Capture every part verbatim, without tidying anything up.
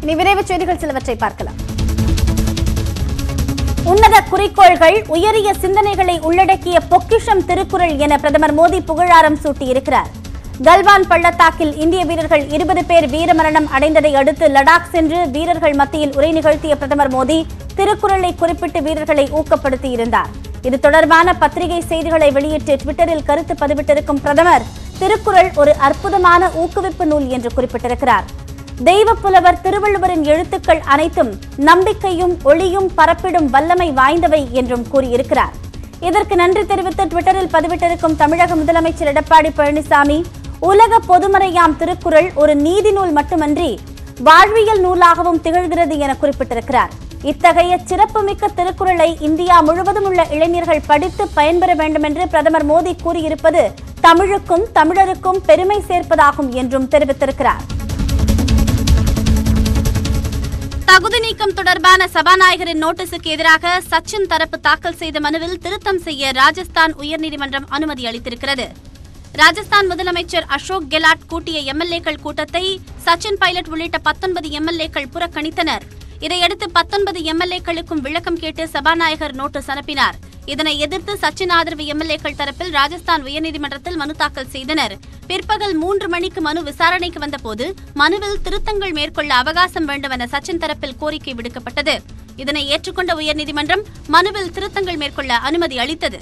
இனி விரைவுச் செய்திகள் சிலவற்றை பார்க்கலாம். உன்னத குறிக்கோள்கள், உயரிய சிந்தனைகளை உள்ளடக்கிய பொக்கிஷம் திருக்குறள் என பிரதமர் மோடி புகழாரம் சூட்டியிருக்கிறார். கல்வான் பள்ளத்தாக்கில் இந்திய வீரர்கள் இருபது பேர் வீரமரணம் அடைந்ததை அடுத்து லடாக் சென்று வீரர்கள் மத்தியில் உரை நிகழ்த்திய பிரதமர் மோடி திருக்குறளை குறிப்பிட்டு வீரர்களை ஊக்கப்படுத்தியிருந்தார். இது தொடர்பான பத்திரிகை செய்திகளை வெளியிட்டு ட்விட்டரில் கருத்து பதிவிட்டிருக்கும் பிரதமர், திருக்குறள் ஒரு அற்புதமான ஊக்குவிப்பு நூல் என்று குறிப்பிட்டிருக்கிறார். தெய்வ புலவர் திருவள்ளுவரின் எழுத்துக்கள் அனைத்தும் நம்பிக்கையும் ஒளியும் பரப்பிடும் வல்லமை வாய்ந்தவை என்றும் கூறியிருக்கிறார். இதற்கு நன்றி தெரிவித்து ட்விட்டரில் பதிவிட்டிருக்கும் தமிழக முதலமைச்சர் எடப்பாடி பழனிசாமி, உலக பொதுமறையாம் திருக்குறள் ஒரு நீதி நூல் மட்டுமன்றி வாழ்வியல் நூலாகவும் திகழ்கிறது என குறிப்பிட்டிருக்கிறார். இத்தகைய சிறப்புமிக்க திருக்குறளை இந்தியா முழுவதும் உள்ள இளைஞர்கள் படித்து பயன்பெற வேண்டும் என்று பிரதமர் மோடி கூறியிருப்பது தமிழுக்கும் தமிழருக்கும் பெருமை சேர்ப்பதாகும் என்றும் தெரிவித்திருக்கிறார். தகுதி நீக்கம் தொடர்பான சபாநாயகரின் நோட்டீஸுக்கு எதிராக சச்சின் தரப்பு தாக்கல் செய்த மனுவில் திருத்தம் செய்ய ராஜஸ்தான் உயர்நீதிமன்றம் அனுமதி அளித்திருக்கிறது. ராஜஸ்தான் முதலமைச்சர் அசோக் கெலாட் கூட்டிய எம்எல்ஏக்கள் கூட்டத்தை சச்சின் பைலட் உள்ளிட்ட பத்தொன்பது எம்எல்ஏக்கள் புறக்கணித்தனர். இதையடுத்து பத்தொன்பது எம்எல்ஏக்களுக்கும் விளக்கம் கேட்டு சபாநாயகர் நோட்டீஸ் அனுப்பினார். இதனை எதிர்த்து சச்சின் ஆதரவு எம்எல்ஏக்கள் தரப்பில் ராஜஸ்தான் உயர்நீதிமன்றத்தில் மனு தாக்கல் செய்தனர். பிற்பகல் மூன்று மணிக்கு மனு விசாரணைக்கு வந்தபோது மனுவில் திருத்தங்கள் மேற்கொள்ள அவகாசம் வேண்டும் என சச்சின் தரப்பில் கோரிக்கை விடுக்கப்பட்டது. இதனை ஏற்றுக்கொண்ட உயர்நீதிமன்றம் மனுவில் திருத்தங்கள் மேற்கொள்ள அனுமதி அளித்தது.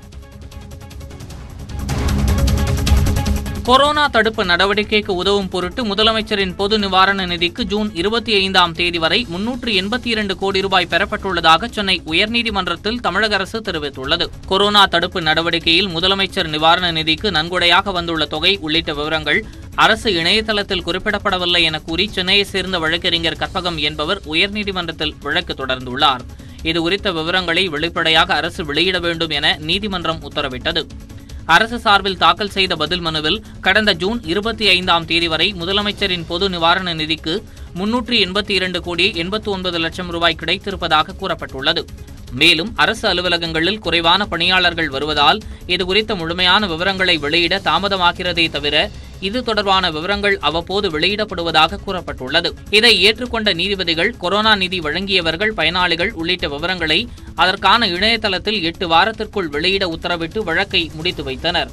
கொரோனா தடுப்பு நடவடிக்கைக்கு உதவும் பொருட்டு முதலமைச்சரின் பொது நிவாரண நிதிக்கு ஜூன் இருபத்தி ஐந்தாம் தேதி வரை முன்னூற்று எண்பத்தி இரண்டு கோடி ரூபாய் பெறப்பட்டுள்ளதாக சென்னை உயர்நீதிமன்றத்தில் தமிழக அரசு தெரிவித்துள்ளது. கொரோனா தடுப்பு நடவடிக்கையில் முதலமைச்சர் நிவாரண நிதிக்கு நன்கொடையாக வந்துள்ள தொகை உள்ளிட்ட விவரங்கள் அரசு இணையதளத்தில் குறிப்பிடப்படவில்லை என கூறி சென்னையைச் சேர்ந்த வழக்கறிஞர் கற்பகம் என்பவர் உயர்நீதிமன்றத்தில் வழக்கு தொடர்ந்துள்ளார். இதுகுறித்த விவரங்களை வெளிப்படையாக அரசு வெளியிட வேண்டும் என நீதிமன்றம் உத்தரவிட்டது. அரசு சார்பில் தாக்கல் செய்த பதில் மனுவில் கடந்த ஜூன் இருபத்தி ஐந்தாம் தேதி வரை முதலமைச்சரின் பொது நிவாரண நிதிக்கு முன்னூற்று எண்பத்தி இரண்டு கோடி எண்பத்தி ஒன்பது லட்சம் ரூபாய் கிடைத்திருப்பதாக கூறப்பட்டுள்ளது. மேலும் அரசு அலுவலகங்களில் குறைவான பணியாளர்கள் வருவதால் இதுகுறித்த முழுமையான விவரங்களை வெளியிட தாமதமாகிறதே தவிர இது தொடர்பான விவரங்கள் அவ்வப்போது வெளியிடப்படுவதாக கூறப்பட்டுள்ளது. இதை ஏற்றுக்கொண்ட நீதிபதிகள் கொரோனா நிதி வழங்கியவர்கள், பயனாளிகள் உள்ளிட்ட விவரங்களை அதற்கான இணையதளத்தில் எட்டு வாரத்திற்குள் வெளியிட உத்தரவிட்டு வழக்கை முடித்து வைத்தனர்.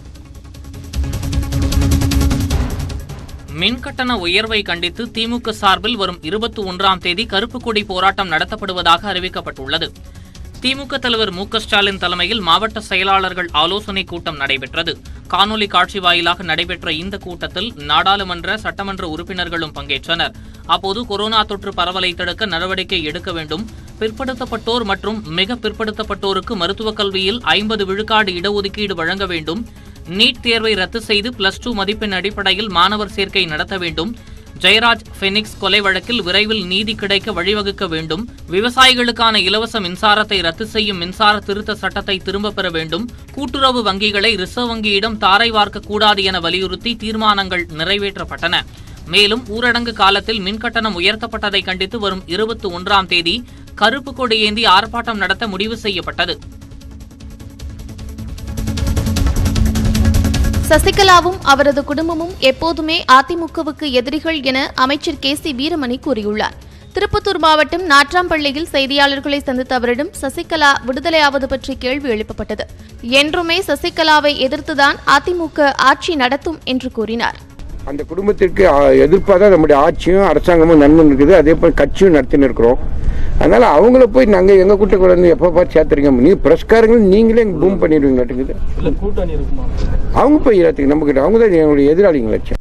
மின்கட்டண உயர்வை கண்டித்து திமுக சார்பில் வரும் இருபத்தி ஒன்றாம் தேதி கருப்பு கொடி போராட்டம் நடத்தப்படுவதாக அறிவிக்கப்பட்டுள்ளது. திமுக தலைவர் மு க ஸ்டாலின் தலைமையில் மாவட்ட செயலாளர்கள் ஆலோசனைக் கூட்டம் நடைபெற்றது. காணொலி காட்சி வாயிலாக நடைபெற்ற இந்த கூட்டத்தில் நாடாளுமன்ற, சட்டமன்ற உறுப்பினர்களும் பங்கேற்றனர். அப்போது கொரோனா தொற்று பரவலை தடுக்க நடவடிக்கை எடுக்க வேண்டும், பிற்படுத்தப்பட்டோர் மற்றும் மிக பிற்படுத்தப்பட்டோருக்கு மருத்துவக் கல்வியில் ஐம்பது விழுக்காடு இடஒதுக்கீடு வழங்க வேண்டும், நீட் தேர்வை ரத்து செய்து பிளஸ் டூ மதிப்பெண் அடிப்படையில் மாணவர் சேர்க்கை நடத்த வேண்டும், ஜெயராஜ் பெனிக்ஸ் கொலை வழக்கில் விரைவில் நீதி கிடைக்க வழிவகுக்க வேண்டும், விவசாயிகளுக்கான இலவச மின்சாரத்தை ரத்து செய்யும் மின்சார திருத்த சட்டத்தை திரும்பப் பெற வேண்டும், கூட்டுறவு வங்கிகளை ரிசர்வ் வங்கியிடம் தாரை வார்க்க கூடாது என வலியுறுத்தி தீர்மானங்கள் நிறைவேற்றப்பட்டன. மேலும் ஊரடங்கு காலத்தில் மின்கட்டணம் உயர்த்தப்பட்டதை கண்டித்து வரும் இருபத்தி ஒன்றாம் தேதி கருப்பு கொடி ஏந்தி ஆர்ப்பாட்டம் நடத்த முடிவு செய்யப்பட்டது. சசிகலாவும் அவரது குடும்பமும் எப்போதுமே அதிமுகவுக்கு எதிரிகள் என அமைச்சர் கே சி வீரமணி கூறியுள்ளார். திருப்பத்தூர் மாவட்டம் நாட்ராம்பள்ளியில் செய்தியாளர்களை சந்தித்த அவரிடம் சசிகலா விடுதலையாவது பற்றி கேள்வி எழுப்பப்பட்டது. என்றுமே சசிகலாவை எதிர்த்துதான் அதிமுக ஆட்சி நடத்தும் என்று கூறினார். அந்த குடும்பத்திற்கு எதிர்ப்பாக தான் நம்முடைய ஆட்சியும் அரசாங்கமும் நன்மை இருக்குது, அதே போல் கட்சியும் நடத்தின்னு இருக்கிறோம். அதனால அவங்கள போய் நாங்கள் எங்கள் கூட்ட கூட வந்து எப்போ பார்த்து சேர்த்துருங்க, நீ பிரஸ்காரங்களும் நீங்களே எங்கள் பூம் பண்ணிடுவீங்களாட்டுக்குது. அவங்க போய் ஏற்றுக்கு நம்ம கிட்ட, அவங்க தான் எங்களுடைய எதிராளிங்களாச்சு.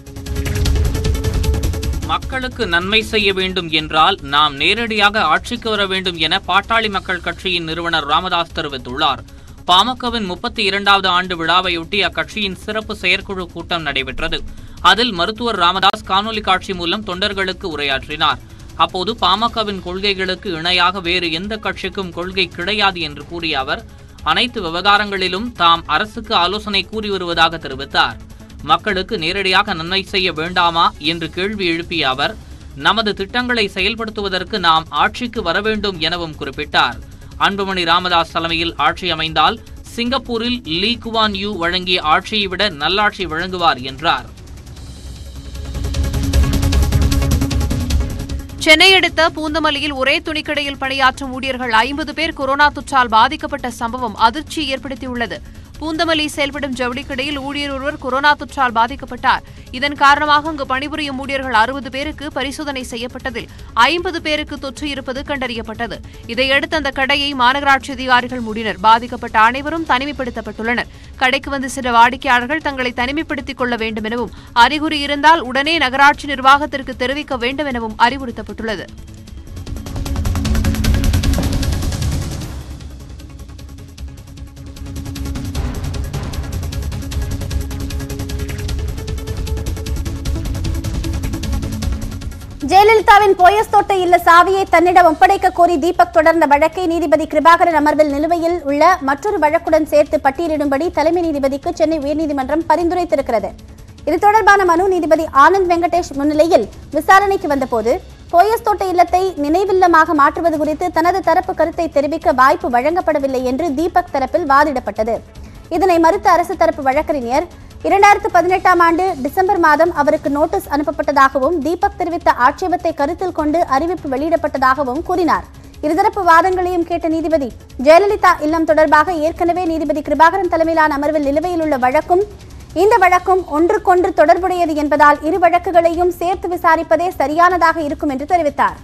மக்களுக்கு நன்மை செய்ய வேண்டும் என்றால் நாம் நேரடியாக ஆட்சிக்கு வர வேண்டும் என பாட்டாளி மக்கள் கட்சியின் நிறுவனர் ராமதாஸ் தெரிவித்துள்ளார். பாமகவின் முப்பத்தி இரண்டாவது ஆண்டு விழாவையொட்டி அக்கட்சியின் சிறப்பு செயற்குழு கூட்டம் நடைபெற்றது. அதில் மருத்துவர் ராமதாஸ் காணொலி காட்சி மூலம் தொண்டர்களுக்கு உரையாற்றினார். அப்போது பாமகவின் கொள்கைகளுக்கு இணையாக வேறு எந்த கட்சிக்கும் கொள்கை கிடையாது என்று கூறிய அவர், அனைத்து விவகாரங்களிலும் தாம் அரசுக்கு ஆலோசனை கூறி வருவதாக தெரிவித்தார். மக்களுக்கு நேரடியாக நன்மை செய்ய வேண்டாமா என்று கேள்வி எழுப்பிய அவர், நமது திட்டங்களை செயல்படுத்துவதற்கு நாம் ஆட்சிக்கு வர வேண்டும் எனவும் குறிப்பிட்டார். அன்புமணி ராமதாஸ் தலைமையில் ஆட்சி அமைந்தால் சிங்கப்பூரில் லீ குவான் யூ வழங்கிய ஆட்சியை விட நல்லாட்சி வழங்குவார் என்றார். சென்னை அடுத்த பூந்தமல்லியில் ஒரே துணிக்கடையில் பணியாற்றும் ஊழியர்கள் ஐம்பது பேர் கொரோனா தொற்றால் பாதிக்கப்பட்ட சம்பவம் அதிர்ச்சி ஏற்படுத்தியுள்ளது. பூந்தமல்லி செயல்படும் ஜவுளிக்கடையில் ஊழியர் ஒருவர் கொரோனா தொற்றால் பாதிக்கப்பட்டார். இதன் காரணமாக அங்கு பணிபுரியும் ஊழியர்கள் அறுபது பேருக்கு பரிசோதனை செய்யப்பட்டதில் ஐம்பது பேருக்கு தொற்று இருப்பது கண்டறியப்பட்டது. இதையடுத்து அந்த கடையை மாநகராட்சி அதிகாரிகள் மூடினர். பாதிக்கப்பட்ட அனைவரும் தனிமைப்படுத்தப்பட்டுள்ளனர். கடைக்கு வந்து சில வாடிக்கையாளர்கள் தங்களை தனிமைப்படுத்திக் கொள்ள வேண்டும் எனவும், அறிகுறி இருந்தால் உடனே நகராட்சி நிர்வாகத்திற்கு தெரிவிக்க வேண்டும் எனவும் அறிவுறுத்தப்பட்டுள்ளது. ஜெயலலிதாவின் போயஸ் தோட்ட இல்ல சாவியை தன்னிடம் ஒப்படைக்க கோரி தீபக் தொடர்ந்த வழக்கை நீதிபதி கிருபாகரன் அமர்வில் நிலுவையில் உள்ள மற்றொரு வழக்குடன் சேர்த்து பட்டியலிடும்படி தலைமை நீதிபதிக்கு சென்னை உயர்நீதிமன்றம் பரிந்துரைத்திருக்கிறது. இது தொடர்பான மனு நீதிபதி ஆனந்த் வெங்கடேஷ் முன்னிலையில் விசாரணைக்கு வந்தபோது போயஸ் தோட்ட இல்லத்தை நினைவில்லமாக மாற்றுவது குறித்து தனது தரப்பு கருத்தை தெரிவிக்க வாய்ப்பு வழங்கப்படவில்லை என்று தீபக் தரப்பில் வாதிடப்பட்டது. இதனை மறுத்த அரசு தரப்பு வழக்கறிஞர் இரண்டாயிரத்து பதினெட்டாம் ஆண்டு டிசம்பர் மாதம் அவருக்கு நோட்டீஸ் அனுப்பப்பட்டதாகவும் தீபக் தெரிவித்த ஆட்சேபத்தை கருத்தில் கொண்டு அறிவிப்பு வெளியிடப்பட்டதாகவும் கூறினார். இருதரப்பு வாதங்களையும் கேட்ட நீதிபதி ஜெயலலிதா இல்லம் தொடர்பாக ஏற்கனவே நீதிபதி கிருபாகரன் தலைமையிலான அமர்வில் நிலுவையில் உள்ள வழக்கும் இந்த வழக்கும் ஒன்றுக்கொன்று தொடர்புடையது என்பதால் இரு வழக்குகளையும் சேர்த்து விசாரிப்பதே சரியானதாக இருக்கும் என்று தெரிவித்தார்.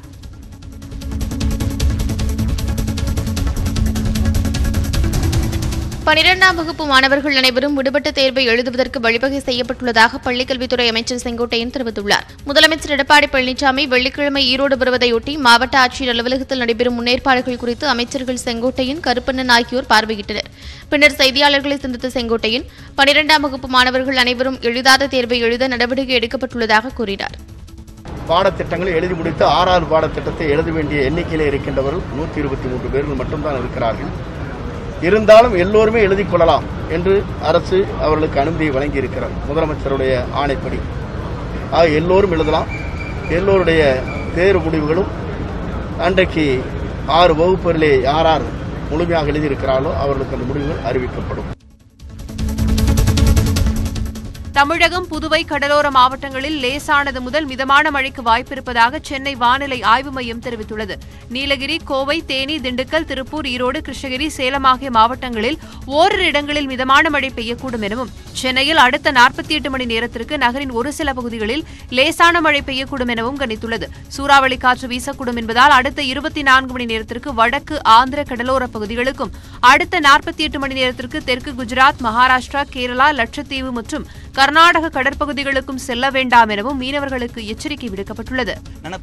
பனிரெண்டாம் வகுப்பு மாணவர்கள் அனைவரும் விடுபட்ட தேர்வை எழுதுவதற்கு வழிவகை செய்யப்பட்டுள்ளதாக பள்ளிக்கல்வித்துறை அமைச்சர் செங்கோட்டையன் தெரிவித்துள்ளார். முதலமைச்சர் எடப்பாடி பழனிசாமி வெள்ளிக்கிழமை ஈரோடு வருவதையொட்டி மாவட்ட ஆட்சியர் அலுவலகத்தில் நடைபெறும் முன்னேற்பாடுகள் குறித்து அமைச்சர்கள் செங்கோட்டையன், கருப்பண்ணன் ஆகியோர் பார்வையிட்டனர். பின்னர் செய்தியாளர்களை சந்தித்த செங்கோட்டையன், பனிரெண்டாம் வகுப்பு மாணவர்கள் அனைவரும் எழுதாத தேர்வை எழுத நடவடிக்கை எடுக்கப்பட்டுள்ளதாக கூறினார். பாடத்திட்டங்களை எழுதி முடித்து ஆறாவது பாடத்திட்டத்தை எழுத வேண்டிய எண்ணிக்கையில் இருக்கின்றவர்கள் நூற்றி இருபத்தி மூன்று பேர்கள் மட்டும்தான் இருக்கிறார்கள். இருந்தாலும் எல்லோருமே எழுதி கொள்ளலாம் என்று அரசு அவர்களுக்கு அனுமதியை வழங்கி இருக்கிறார் முதலமைச்சருடைய ஆணைப்படி. ஆக எல்லோரும் எழுதலாம். எல்லோருடைய தேர்வு முடிவுகளும் அன்றைக்கு ஆறு வகுப்புகளிலே யார் யார் முழுமையாக எழுதியிருக்கிறார்களோ அவர்களுக்கு அந்த முடிவுகள் அறிவிக்கப்படும். தமிழகம், புதுவை கடலோர மாவட்டங்களில் லேசானது முதல் மிதமான மழைக்கு வாய்ப்பிருப்பதாக சென்னை வானிலை ஆய்வு மையம் தெரிவித்துள்ளது. நீலகிரி, கோவை, தேனி, திண்டுக்கல், திருப்பூர், ஈரோடு, கிருஷ்ணகிரி, சேலம் ஆகிய மாவட்டங்களில் ஓரிரு இடங்களில் மிதமான மழை பெய்யக்கூடும் எனவும், சென்னையில் அடுத்த நாற்பத்தி எட்டு மணி நேரத்திற்கு நகரின் ஒரு சில பகுதிகளில் லேசான மழை பெய்யக்கூடும் எனவும் கணித்துள்ளது. சூறாவளி காற்று வீசக்கூடும் என்பதால் அடுத்த இருபத்தி நான்கு மணி நேரத்திற்கு வடக்கு ஆந்திர கடலோர பகுதிகளுக்கும், அடுத்த நாற்பத்தி எட்டு மணி நேரத்திற்கு தெற்கு குஜராத், மகாராஷ்டிரா, கேரளா, லட்சத்தீவு மற்றும் கர்நாடக கடற்பகுதிகளுக்கும் செல்ல வேண்டாம் எனவும் மீனவர்களுக்கு எச்சரிக்கை விடுக்கப்பட்டுள்ளது.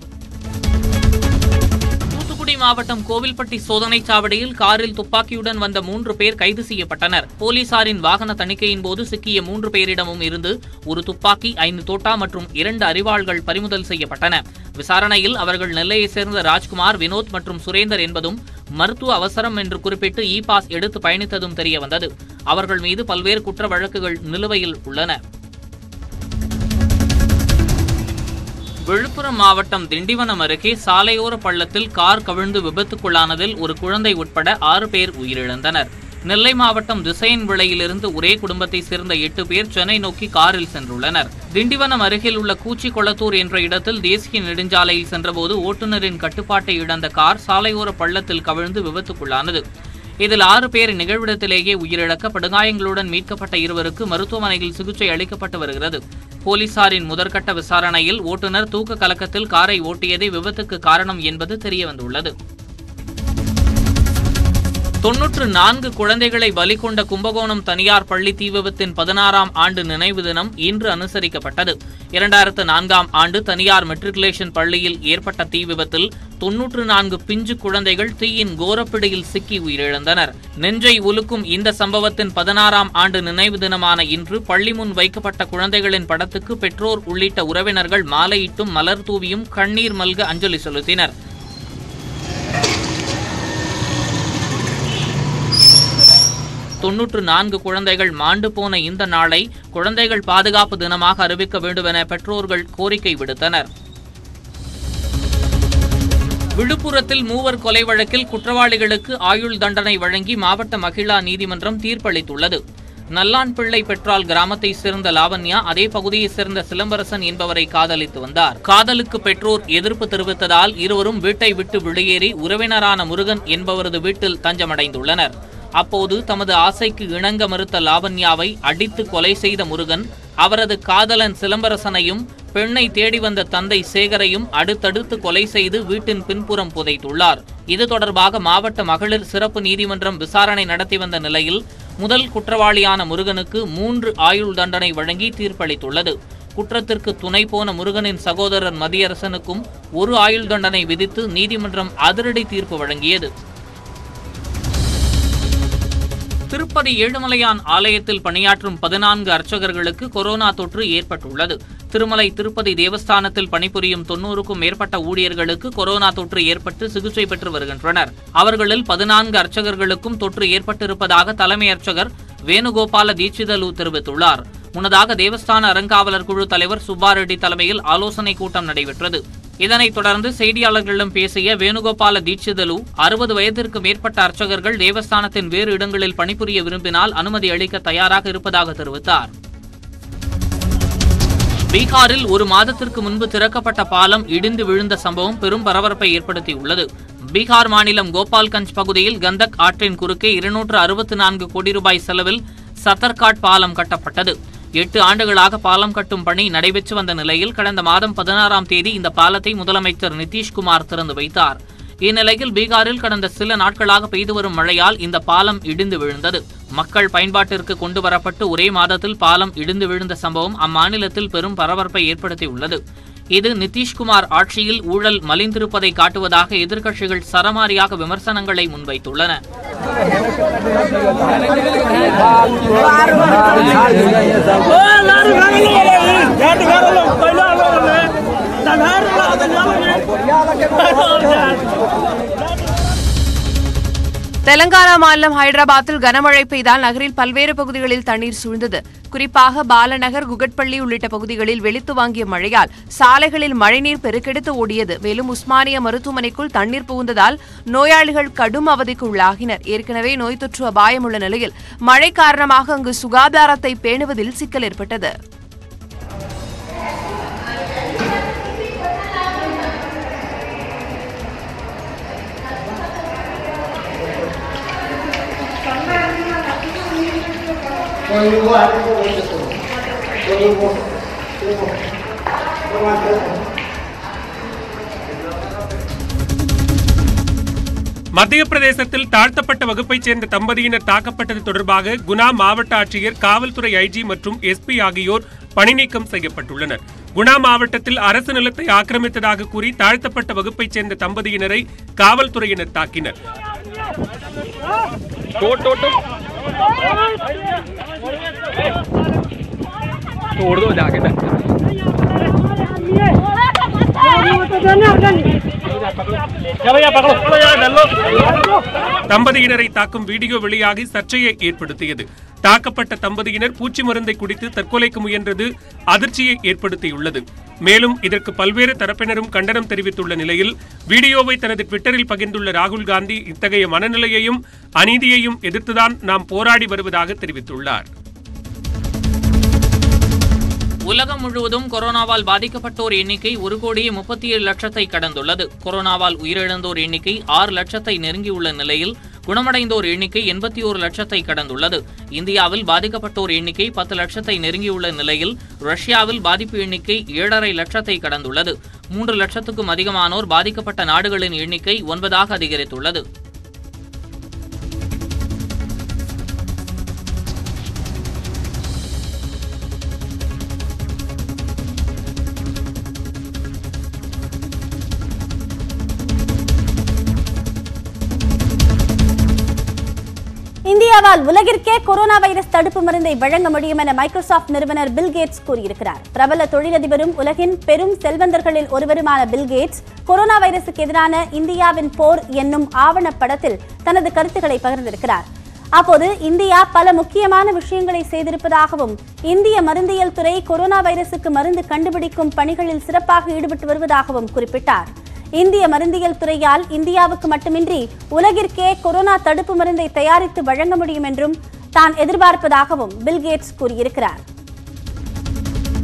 தூத்துக்குடி மாவட்டம் கோவில்பட்டி சோதனைச் சாவடியில் காரில் துப்பாக்கியுடன் வந்த மூன்று பேர் கைது செய்யப்பட்டனர். போலீசாரின் வாகன தணிக்கையின் போது சிக்கிய மூன்று பேரிடமும் இருந்து ஒரு துப்பாக்கி, ஐந்து தோட்டா மற்றும் இரண்டு அரிவாள்கள் பறிமுதல் செய்யப்பட்டன. விசாரணையில் அவர்கள் நெல்லையைச் சேர்ந்த ராஜ்குமார், வினோத் மற்றும் சுரேந்தர் என்பதும் மருத்துவ அவசரம் என்று குறிப்பிட்டு இ பாஸ் எடுத்து பயணித்ததும் தெரியவந்தது. அவர்கள் மீது பல்வேறு குற்ற வழக்குகள் நிலுவையில் உள்ளன. விழுப்புரம் மாவட்டம் திண்டிவனம் அருகே சாலையோர பள்ளத்தில் கார் கவிழ்ந்து விபத்துக்குள்ளானதில் ஒரு குழந்தை உட்பட ஆறு பேர் உயிரிழந்தனர். நெல்லை மாவட்டம் திசையன் விளையிலிருந்து ஒரே குடும்பத்தைச் சேர்ந்த எட்டு பேர் சென்னை நோக்கி காரில் சென்றுள்ளனர். திண்டிவனம் அருகில் உள்ள கூச்சிக்கொளத்தூர் என்ற இடத்தில் தேசிய நெடுஞ்சாலையில் சென்றபோது ஓட்டுநரின் கட்டுப்பாட்டை இழந்த கார் சாலையோர பள்ளத்தில் கவிழ்ந்து விபத்துக்குள்ளானது. இதில் ஆறு பேர் நிகழ்விடத்திலேயே உயிரிழக்க, படுகாயங்களுடன் மீட்கப்பட்ட இருவருக்கு மருத்துவமனையில் சிகிச்சை அளிக்கப்பட்டு வருகிறது. போலீசாரின் முதற்கட்ட விசாரணையில் ஓட்டுநர் தூக்க கலக்கத்தில் காரை ஓட்டியதே விபத்துக்கு காரணம் என்பது தெரியவந்துள்ளது. தொன்னூற்று நான்கு குழந்தைகளை பலி கொண்ட கும்பகோணம் தனியார் பள்ளி தீ விபத்தின் பதினாறாம் ஆண்டு நினைவு தினம் இன்று அனுசரிக்கப்பட்டது. இரண்டாயிரத்து நான்காம் ஆண்டு தனியார் மெட்ரிகுலேஷன் பள்ளியில் ஏற்பட்ட தீ விபத்தில் தொன்னூற்று நான்கு பிஞ்சு குழந்தைகள் தீயின் கோரப்பிடியில் சிக்கி உயிரிழந்தனர். நெஞ்சை உலுக்கும் இந்த சம்பவத்தின் பதினாறாம் ஆண்டு நினைவு தினமான இன்று பள்ளி முன் வைக்கப்பட்ட குழந்தைகளின் படத்துக்கு பெற்றோர் உள்ளிட்ட உறவினர்கள் மாலையிட்டும் மலர் தூவியும் கண்ணீர் மல்க அஞ்சலி செலுத்தினர். தொன்னூற்று நான்கு குழந்தைகள் மாண்டு போன இந்த நாளை குழந்தைகள் பாதுகாப்பு தினமாக அறிவிக்க வேண்டும் என பெற்றோர்கள் கோரிக்கை விடுத்தனர். விழுப்புரத்தில் மூவர் கொலை வழக்கில் குற்றவாளிகளுக்கு ஆயுள் தண்டனை வழங்கி மாவட்ட மகிழா நீதிமன்றம் தீர்ப்பளித்துள்ளது. நல்லான்பிள்ளை பெற்றால் கிராமத்தை சேர்ந்த லாவண்யா அதே பகுதியைச் சேர்ந்த சிலம்பரசன் என்பவரை காதலித்து வந்தார். காதலுக்கு பெற்றோர் எதிர்ப்பு தெரிவித்ததால் இருவரும் வீட்டை விட்டு வெளியேறி உறவினரான முருகன் என்பவரது வீட்டில் தஞ்சமடைந்துள்ளனர். அப்போது தமது ஆசைக்கு இணங்க மறுத்த லாவண்யாவை அடித்து கொலை செய்த முருகன் அவரது காதலன் சிலம்பரசனையும் பெண்ணை தேடி வந்த தந்தை சேகரையும் அடுத்தடுத்து கொலை செய்து வீட்டின் பின்புறம் புதைத்துள்ளார். இது தொடர்பாக மாவட்ட மகளிர் சிறப்பு நீதிமன்றம் விசாரணை நடத்தி வந்த நிலையில் முதல் குற்றவாளியான முருகனுக்கு மூன்று ஆயுள் தண்டனை வழங்கி தீர்ப்பளித்துள்ளது. குற்றத்திற்கு துணை போன முருகனின் சகோதரர் மதியரசனுக்கும் ஒரு ஆயுள் தண்டனை விதித்து நீதிமன்றம் அதிரடி தீர்ப்பு வழங்கியது. திருப்பதி ஏழுமலையான் ஆலயத்தில் பணியாற்றும் பதினான்கு அர்ச்சகர்களுக்கு கொரோனா தொற்று ஏற்பட்டுள்ளது. திருமலை திருப்பதி தேவஸ்தானத்தில் பணிபுரியும் தொன்னூறுக்கும் மேற்பட்ட ஊழியர்களுக்கு கொரோனா தொற்று ஏற்பட்டு சிகிச்சை பெற்று வருகின்றனர். அவர்களில் பதினான்கு அர்ச்சகர்களுக்கும் தொற்று ஏற்பட்டிருப்பதாக தலைமை அர்ச்சகர் வேணுகோபால தீட்சிதலு தெரிவித்துள்ளார். முன்னதாக தேவஸ்தான அறங்காவலர் குழு தலைவர் சுப்பாரெட்டி தலைமையில் ஆலோசனை கூட்டம் நடைபெற்றது. இதனைத் தொடர்ந்து செய்தியாளர்களிடம் பேசிய வேணுகோபால தீட்சிதலு அறுபது வயதிற்கு மேற்பட்ட அர்ச்சகர்கள் தேவஸ்தானத்தின் வேறு இடங்களில் பணிபுரிய விரும்பினால் அனுமதி அளிக்க தயாராக இருப்பதாக தெரிவித்தார். பீகாரில் ஒரு மாதத்திற்கு முன்பு திறக்கப்பட்ட பாலம் இடிந்து விழுந்த சம்பவம் பெரும் பரபரப்பை ஏற்படுத்தியுள்ளது. பீகார் மாநிலம் கோபால்கஞ்ச் பகுதியில் கந்தக் ஆற்றின் குறுக்கே இருநூற்று அறுபத்தி நான்கு கோடி ரூபாய் செலவில் சத்தர்காட் பாலம் கட்டப்பட்டது. எட்டு ஆண்டுகளாக பாலம் கட்டும் பணி நடைபெற்று வந்த நிலையில் கடந்த மாதம் பதினாறாம் தேதி இந்த பாலத்தை முதலமைச்சர் நிதிஷ்குமார் திறந்து வைத்தார். இந்நிலையில் பீகாரில் கடந்த சில நாட்களாக பெய்து வரும் மழையால் இந்த பாலம் இடிந்து விழுந்தது. மக்கள் பயன்பாட்டிற்கு கொண்டு வரப்பட்டு ஒரே மாதத்தில் பாலம் இடிந்து விழுந்த சம்பவம் அம்மாநிலத்தில் பெரும் பரபரப்பை ஏற்படுத்தியுள்ளது. இது நிதிஷ்குமார் ஆட்சியில் ஊழல் மலிந்திருப்பதை காட்டுவதாக எதிர்க்கட்சிகள் சரமாரியாக விமர்சனங்களை முன்வைத்துள்ளன. தெலங்கானா மாநிலம் ஹைதராபாத்தில் கனமழை பெய்தால் நகரில் பல்வேறு பகுதிகளில் தண்ணீர் சூழ்ந்தது. குறிப்பாக பாலநகர், குகட்பள்ளி உள்ளிட்ட பகுதிகளில் வெளுத்து வாங்கிய மழையால் சாலைகளில் மழைநீர் பெருக்கெடுத்து ஓடியது. மேலும் உஸ்மானியா மருத்துவமனைக்குள் தண்ணீர் புகுந்ததால் நோயாளிகள் கடும் அவதிக்கு உள்ளாகினர். ஏற்கனவே நோய் தொற்று அபாயம் உள்ள நிலையில் மழை காரணமாக அங்கு சுகாதாரத்தை பேணுவதில் சிக்கல் ஏற்பட்டது. மத்திய பிரதேசத்தில் தாழ்த்தப்பட்ட வகுப்பைச் சேர்ந்த தம்பதியினர் தாக்கப்பட்டது தொடர்பாக குணா மாவட்ட ஆட்சியர், காவல்துறை ஐஜி மற்றும் எஸ்பி ஆகியோர் பணிநீக்கம் செய்யப்பட்டுள்ளனர். குணா மாவட்டத்தில் அரசு நிலத்தை ஆக்கிரமித்ததாக கூறி தாழ்த்தப்பட்ட வகுப்பைச் சேர்ந்த தம்பதியினரை காவல்துறையினர் தாக்கினர். தம்பதியினரை தாக்கும் வீடியோ வெளியாகி சர்ச்சையை ஏற்படுத்தியது. தாக்கப்பட்ட தம்பதியினர் பூச்சி மருந்தை குடித்து தற்கொலைக்கு முயன்றது அதிர்ச்சியை ஏற்படுத்தியுள்ளது. மேலும் இதற்கு பல்வேறு தரப்பினரும் கண்டனம் தெரிவித்துள்ள நிலையில் வீடியோவை தனது ட்விட்டரில் பகிர்ந்துள்ள ராகுல் காந்தி இத்தகைய மனநிலையையும் அநீதியையும் எதிர்த்துதான் நாம் போராடி வருவதாக தெரிவித்துள்ளார். உலகம் முழுவதும் கொரோனாவால் பாதிக்கப்பட்டோர் எண்ணிக்கை ஒரு கோடியே முப்பத்தி ஏழு லட்சத்தை கடந்துள்ளது. கொரோனாவால் உயிரிழந்தோர் எண்ணிக்கை ஆறு லட்சத்தை நெருங்கியுள்ள நிலையில் குணமடைந்தோர் எண்ணிக்கை எண்பத்தி ஒரு லட்சத்தை கடந்துள்ளது. இந்தியாவில் பாதிக்கப்பட்டோர் எண்ணிக்கை பத்து லட்சத்தை நெருங்கியுள்ள நிலையில் ரஷ்யாவில் பாதிப்பு எண்ணிக்கை ஏழரை லட்சத்தை கடந்துள்ளது. மூன்று லட்சத்துக்கும் அதிகமானோர் பாதிக்கப்பட்ட நாடுகளின் எண்ணிக்கை ஒன்பதாக அதிகரித்துள்ளது. இந்தியாவால் உலகிற்கே கொரோனா வைரஸ் தடுப்பு மருந்தை வழங்க முடியும் என மைக்ரோசாப்ட் நிறுவனர் பில் கேட்ஸ் கூறியிருக்கிறார். பிரபல தொழிலதிபரும் உலகின் பெரும் செல்வந்தர்களில் ஒருவருமான பில் கேட்ஸ் கொரோனா வைரசுக்கு எதிரான இந்தியாவின் போர் என்னும் ஆவணப்படத்தில் தனது கருத்துக்களை பகிர்ந்திருக்கிறார். அப்போது இந்தியா பல முக்கியமான விஷயங்களை செய்திருப்பதாகவும் இந்திய மருந்தியல் துறை கொரோனா வைரசுக்கு மருந்து கண்டுபிடிக்கும் பணிகளில் சிறப்பாக ஈடுபட்டு வருவதாகவும் குறிப்பிட்டார். இந்திய மருந்தியல் துறையால் இந்தியாவுக்கு மட்டுமின்றி உலகிற்கே கொரோனா தடுப்பு மருந்தை தயாரித்து வழங்க முடியும் என்றும் தான் எதிர்பார்ப்பதாகவும் பில் கேட்ஸ் கூறியிருக்கிறார்.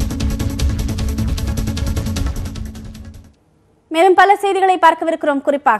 மேலும் பல செய்திகளை பார்க்கவிருக்கிறோம். குறிப்பாக